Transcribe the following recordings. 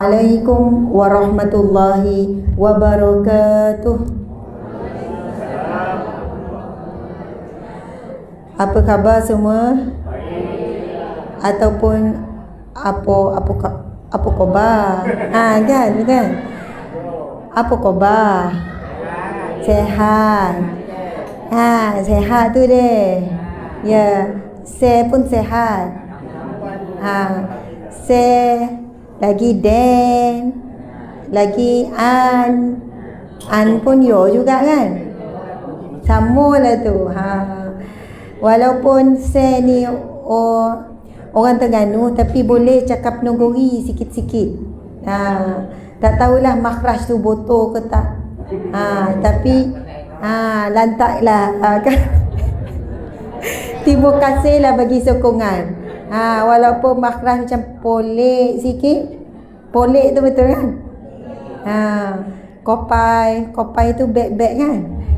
Assalamualaikum warahmatullahi wabarakatuh. Apa khabar semua? Ataupun apa khabar? Kan? Apa khabar? Sehat. Sehat tu deh. Ya, saya pun sehat. Saya lagi Dan, lagi An pun yo juga kan? Sama lah tu. Walaupun saya ni orang Terengganu, tapi boleh cakap Nogori sikit-sikit. Tak tahulah makhraj tu botol ke tak. Tapi lantak lah kan. Terima kasih lah bagi sokongan. Walaupun makhraj macam polek sikit. Polek tu betul kan? Kopai tu beg-beg kan?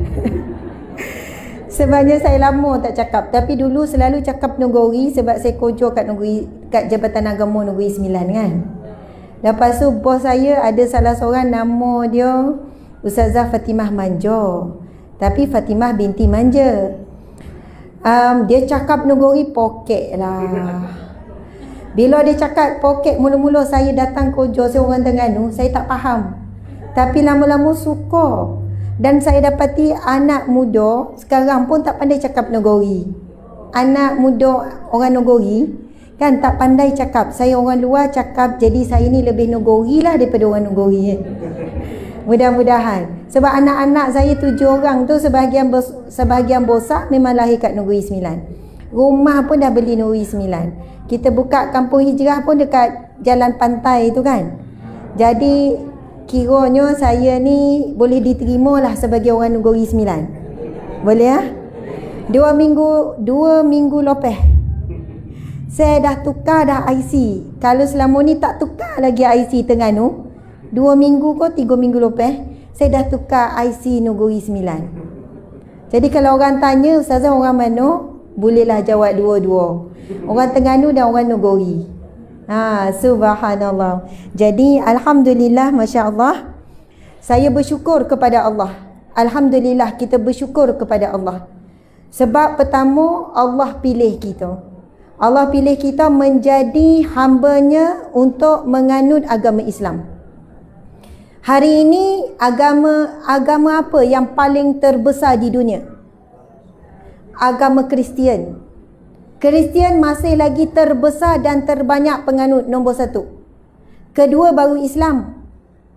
Sebenarnya saya lama tak cakap, tapi dulu selalu cakap Nogori sebab saya kojor kat Jabatan Agama Negeri Sembilan kan. Lepas tu bos saya ada salah seorang, nama dia Ustazah Fatimah Manja, tapi Fatimah binti Manja. Dia cakap Nogori poket lah. Bila dia cakap poket, mula-mula saya datang kojor, saya orang Terengganu, saya tak faham. Tapi lama-lama suka. Dan saya dapati anak muda sekarang pun tak pandai cakap Nogori. Anak muda orang Nogori kan tak pandai cakap. Saya orang luar cakap, jadi saya ni lebih Nogori lah daripada orang Nogori. Mudah-mudahan. Sebab anak-anak saya 7 orang tu sebahagian besar memang lahir kat Negeri Sembilan. Rumah pun dah beli Negeri Sembilan. Kita buka kampung hijrah pun dekat jalan pantai tu kan. Jadi kiranya saya ni boleh diterima lah sebagai orang Negeri Sembilan. Boleh ya? 2 minggu lepas saya dah tukar dah IC. Kalau selama ni tak tukar lagi IC Terengganu, 2 minggu ke 3 minggu lepas saya dah tukar IC Negeri Sembilan. Jadi kalau orang tanya Ustazah orang mana, bolehlah jawab dua-dua. Orang Terengganu dan orang Nogori. Subhanallah. Jadi alhamdulillah, masya-Allah. Saya bersyukur kepada Allah. Alhamdulillah kita bersyukur kepada Allah. Sebab pertama Allah pilih kita. Allah pilih kita menjadi hamba-Nya untuk menganut agama Islam. Hari ini agama apa yang paling terbesar di dunia? Agama Kristian. Kristian masih lagi terbesar dan terbanyak penganut, nombor 1. Kedua baru Islam.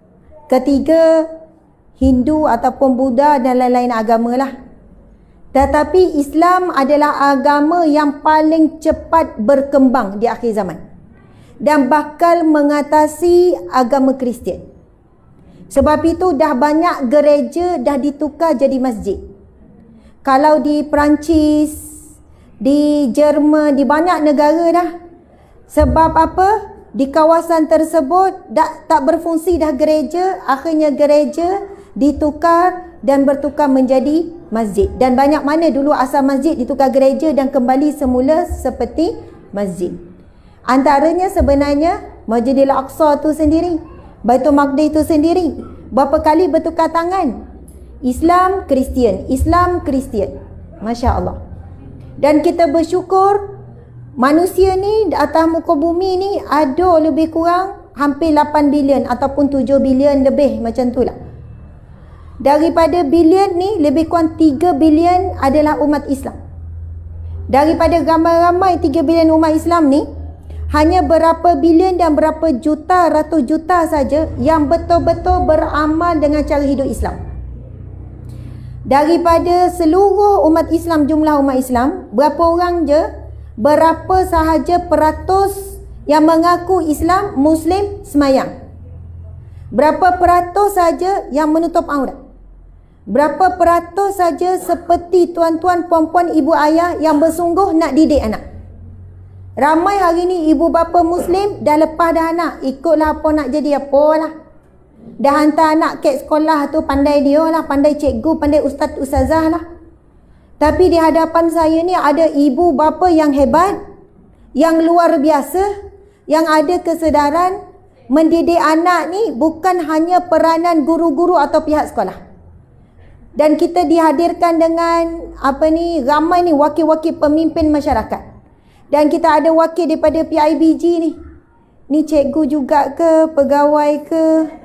Ketiga Hindu ataupun Buddha dan lain-lain agama lah. Tetapi Islam adalah agama yang paling cepat berkembang di akhir zaman dan bakal mengatasi agama Kristian. Sebab itu dah banyak gereja dah ditukar jadi masjid. Kalau di Perancis, di Jerman, di banyak negara dah. Sebab apa? Di kawasan tersebut tak berfungsi dah gereja. Akhirnya gereja ditukar dan bertukar menjadi masjid. Dan banyak mana dulu asal masjid ditukar gereja dan kembali semula seperti masjid. Antaranya sebenarnya Masjidil Aqsa tu sendiri, Baitul Maqdis tu sendiri. Berapa kali bertukar tangan? Islam Kristian, Islam Kristian. Masya Allah. Dan kita bersyukur manusia ni atas muka bumi ni ada lebih kurang hampir 8 bilion ataupun 7 bilion lebih macam tu lah. Daripada bilion ni lebih kurang 3 bilion adalah umat Islam. Daripada ramai-ramai 3 bilion umat Islam ni, hanya berapa bilion dan berapa juta, ratus juta saja yang betul-betul beramal dengan cara hidup Islam. Daripada seluruh umat Islam, jumlah umat Islam, berapa orang je, berapa sahaja peratus yang mengaku Islam, Muslim, semayang? Berapa peratus saja yang menutup aurat? Berapa peratus saja seperti tuan-tuan, puan-puan, ibu ayah yang bersungguh nak didik anak? Ramai hari ni ibu bapa Muslim dah lepas dah anak, ikutlah apa nak jadi apalah. Dah hantar anak ke sekolah tu, pandai dia lah, pandai cikgu, pandai ustaz ustazah lah. Tapi di hadapan saya ni ada ibu bapa yang hebat, yang luar biasa, yang ada kesedaran, mendidik anak ni bukan hanya peranan guru-guru atau pihak sekolah. Dan kita dihadirkan dengan ramai ni wakil-wakil pemimpin masyarakat. Dan kita ada wakil daripada PIBG ni. Ni cikgu juga ke, pegawai ke?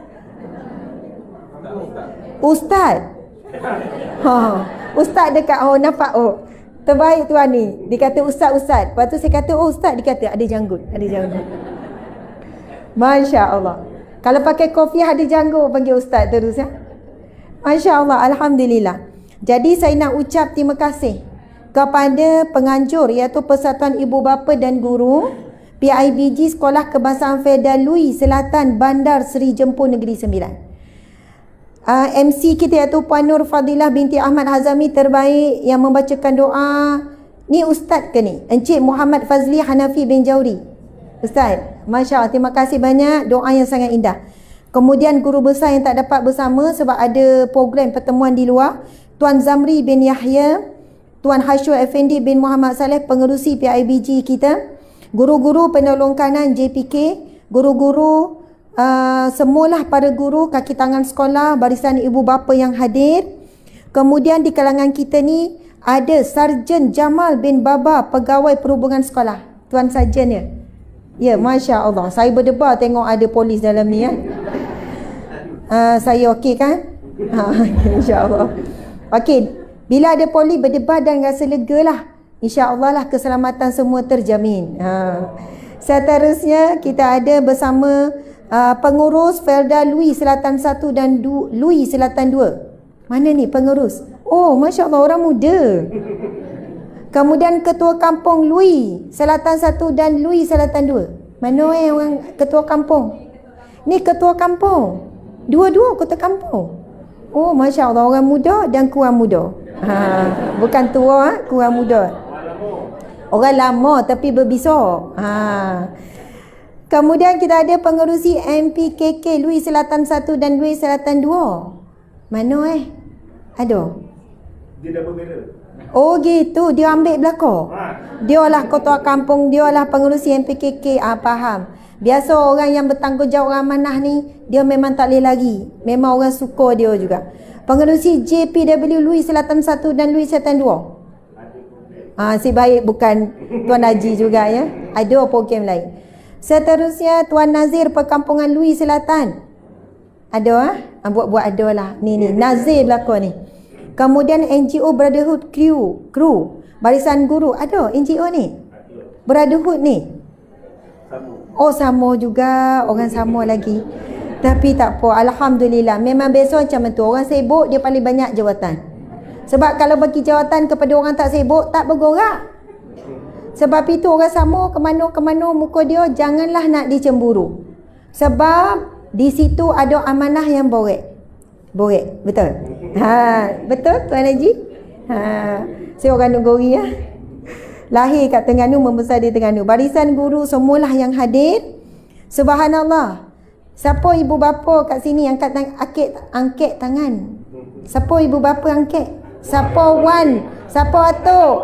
Ustaz. Ustaz dekat, nampak terbaik tuan ni. Dia kata ustaz. Lepas tu saya kata, ustaz. Dia kata ada janggut. Masya Allah. Kalau pakai kopiah ada janggut, panggil ustaz terus ya. Masya Allah, Alhamdulillah. Jadi saya nak ucap terima kasih kepada penganjur iaitu Persatuan Ibu Bapa dan Guru PIBG Sekolah Kebangsaan Feodal Lui Selatan Bandar Seri Jempur Negeri Sembilan. MC kita iaitu Puan Nur Fadilah binti Ahmad Hazami terbaik yang membacakan doa. Ni ustaz ke ni? Encik Muhammad Fazli Hanafi bin Jauri. Ustaz, Masya Allah, terima kasih banyak, doa yang sangat indah. Kemudian guru besar yang tak dapat bersama sebab ada program pertemuan di luar, Tuan Zamri bin Yahya, Tuan Hashur Effendi bin Muhammad Saleh, pengerusi PIBG kita, guru-guru penolong kanan JPK, guru-guru, semualah para guru, kaki tangan sekolah, barisan ibu bapa yang hadir. Kemudian di kalangan kita ni ada Sarjan Jamal bin Baba, pegawai perhubungan sekolah. Tuan Sarjan ya? Ya, Masya Allah. Saya berdebar tengok ada polis dalam ni ya. Saya okey kan? InsyaAllah. Okey. Bila ada polis berdebar dan rasa lega lah. InsyaAllah lah keselamatan semua terjamin. Seterusnya kita ada bersama pengurus Felda Lui Selatan 1 dan Lui Selatan 2. Mana ni pengurus? Oh, Masya Allah, orang muda. Kemudian Ketua Kampung Lui Selatan 1 dan Lui Selatan 2. Mana orang Ketua Kampung? Ni Ketua Kampung. Dua-dua Ketua Kampung. Oh, Masya Allah, orang muda dan kurang muda. Bukan tua, kurang muda. Orang lama tapi berbisau. Kemudian kita ada pengerusi MPKK Lui Selatan 1 dan Lui Selatan 2. Mana Aduh. Dia dah berbeza. Oh gitu, dia ambil belakang. Dia lah ketua kampung, dia lah pengerusi MPKK. Faham. Biasa orang yang bertanggungjawab orang amanah ni, dia memang tak boleh lari. Memang orang suka dia juga. Pengerusi JPW Lui Selatan 1 dan Lui Selatan 2. Si baik bukan Tuan Haji juga ya. Ada program lain. Seterusnya Tuan Nazir Perkampungan Lui Selatan. Ada buat-buat ada lah. Ni Nazir belakang ni. Kemudian NGO Brotherhood Crew. Barisan guru. Ada NGO ni? Brotherhood ni? Oh sama juga. Orang sama lagi. Tapi tak apa. Alhamdulillah. Memang biasa macam tu. Orang sibuk dia paling banyak jawatan. Sebab kalau bagi jawatan kepada orang tak sibuk, tak bergerak. Sebab itu orang sama ke mana muka dia, janganlah nak dicemburu. Sebab di situ ada amanah yang borek. Betul? Betul Tuan Haji? Saya orang Nuguri ya. Lahir kat Terengganu, membesar di Terengganu. Barisan guru semualah yang hadir. Subhanallah. Siapa ibu bapa kat sini angkat tangan? Siapa ibu bapa angkat? Siapa wan? Siapa atuk?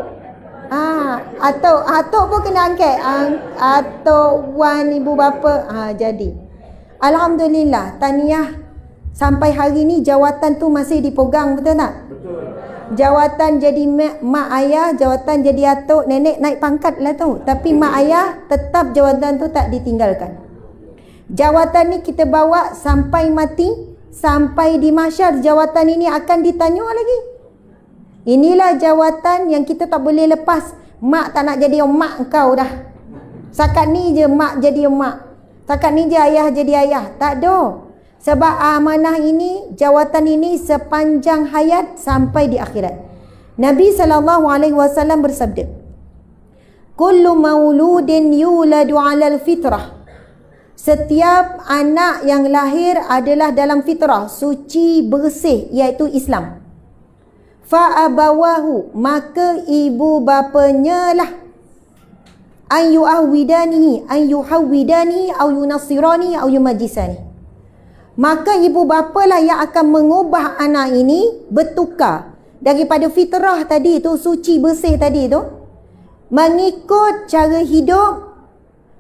Atuk pun kena angkat. Atuk wan ibu bapa. Jadi alhamdulillah, tahniah. Sampai hari ni jawatan tu masih dipegang, betul tak? Betul. Jawatan jadi mak ayah, jawatan jadi atuk, nenek naik pangkat lah tu. Tapi mak ayah tetap jawatan tu tak ditinggalkan. Jawatan ni kita bawa sampai mati, sampai di mahsyar jawatan ini akan ditanya lagi. Inilah jawatan yang kita tak boleh lepas. Mak tak nak jadi mak kau dah. Sakat ni je mak jadi mak. Sakat ni je ayah jadi ayah. Tak ada. Sebab amanah ini, jawatan ini sepanjang hayat sampai di akhirat. Nabi SAW bersabda, Kullu mauludin yuladu alal fitrah. Setiap anak yang lahir adalah dalam fitrah, suci, bersih, iaitu Islam. Fa'abawahu, maka ibu bapanya lah an yu'awidanihi, an yuhawidanihi, au yunasirani, au yumajisani. Maka ibu bapa lah yang akan mengubah anak ini bertukar daripada fitrah tadi tu, suci bersih tadi tu, mengikut cara hidup,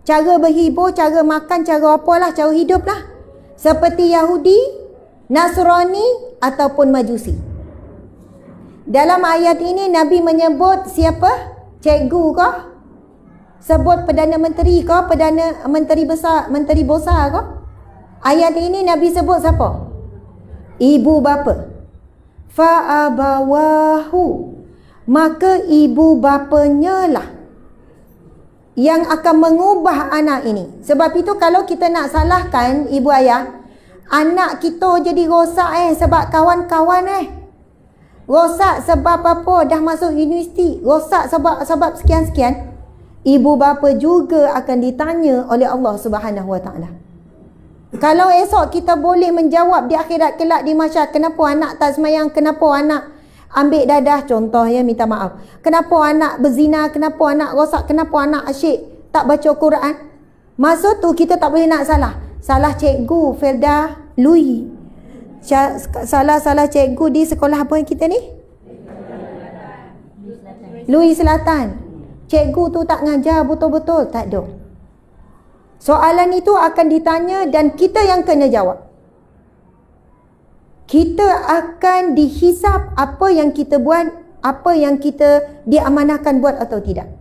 cara berhibur, cara makan, cara apalah, cara hidup lah. Seperti Yahudi, Nasrani ataupun Majusi. Dalam ayat ini Nabi menyebut siapa? Cikgu kah? Sebut Perdana Menteri kah? Perdana Menteri besar, Menteri besar kah? Ayat ini Nabi sebut siapa? Ibu bapa. Fa'abawahu. Maka ibu bapanya lah yang akan mengubah anak ini. Sebab itu kalau kita nak salahkan ibu ayah, anak kita jadi rosak sebab kawan-kawan rosak sebab apa? Dah masuk universiti. Rosak sebab sekian-sekian. Ibu bapa juga akan ditanya oleh Allah Subhanahu Wa Taala. Kalau esok kita boleh menjawab di akhirat kelak di mahsyar, kenapa anak tak semayang, kenapa anak ambil dadah, contoh ya, minta maaf, kenapa anak berzina, kenapa anak rosak, kenapa anak asyik tak baca Quran, masa tu kita tak boleh nak salah. Salah cikgu Felda Lui, salah cikgu di sekolah apa kita ni? Lui Selatan. Cikgu tu tak ngajar betul-betul, tak ada. Soalan itu akan ditanya dan kita yang kena jawab. Kita akan dihisap apa yang kita buat, apa yang kita diamanahkan buat atau tidak.